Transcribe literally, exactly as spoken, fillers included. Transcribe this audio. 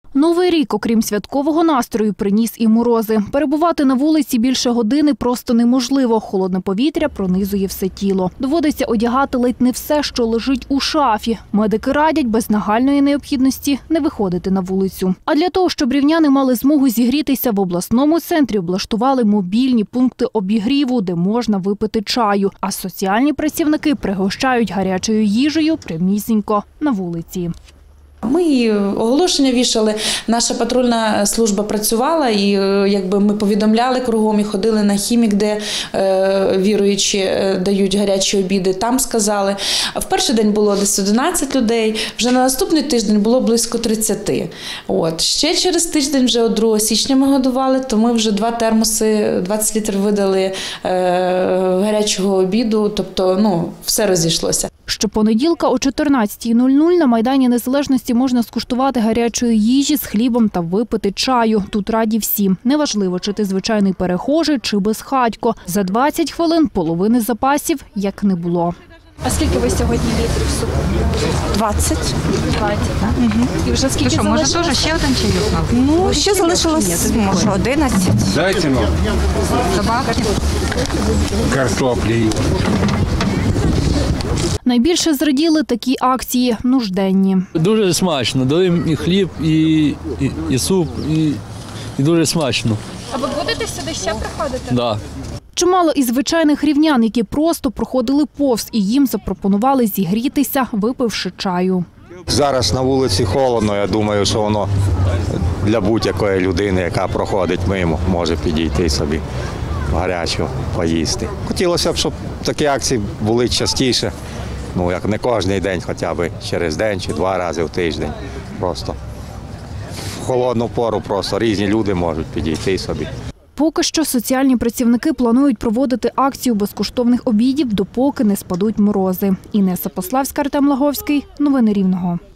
Новий рік, окрім святкового настрою, приніс і морози. Перебувати на вулиці більше години просто неможливо. Холодне повітря пронизує все тіло. Доводиться одягати ледь не все, що лежить у шафі. Медики радять без нагальної необхідності не виходити на вулицю. А для того, щоб рівняни мали змогу зігрітися, в обласному центрі облаштували мобільні пункти обігріву, де можна випити чаю. А соціальні працівники пригощають гарячою їжею прямісінько на вулиці. Ми оголошення вішали, наша патрульна служба працювала, і якби ми повідомляли кругом і ходили на Хімік, де е, віруючі дають гарячі обіди, там сказали. В перший день було десь одинадцять людей, вже на наступний тиждень було близько тридцяти. От. Ще через тиждень, вже от другого січня ми годували, то ми вже два термоси, двадцять літрів видали е, гарячого обіду, тобто ну, все розійшлося. Щопонеділка о чотирнадцятій нуль нуль на Майдані Незалежності можна скуштувати гарячої їжі з хлібом та випити чаю. Тут раді всі. Неважливо, чи ти звичайний перехожий, чи безхатько. За двадцять хвилин половини запасів як не було. А скільки ви сьогодні літрів суку? двадцять. двадцять, так? Угу. І вже скільки що, залишилось? може теж ще один чайок? Ну, ще залишилось, може, одинадцять. Дайте нам Добавки. картоплі. Найбільше зраділи такі акції нужденні. Дуже смачно. Дали і хліб, і, і, і суп, і, і дуже смачно. А ви будете сюди ще приходити? Да. Чимало із звичайних рівнян, які просто проходили повз, і їм запропонували зігрітися, випивши чаю. Зараз на вулиці холодно, я думаю, що воно для будь-якої людини, яка проходить мимо, може підійти собі гарячого поїсти. Хотілося б, щоб такі акції були частіше, ну як не кожен день, хоча б через день чи два рази в тиждень. Просто в холодну пору просто різні люди можуть підійти собі. Поки що соціальні працівники планують проводити акцію безкоштовних обідів, допоки не спадуть морози. Інеса Пославська, Артем Лаговський. Новини Рівного.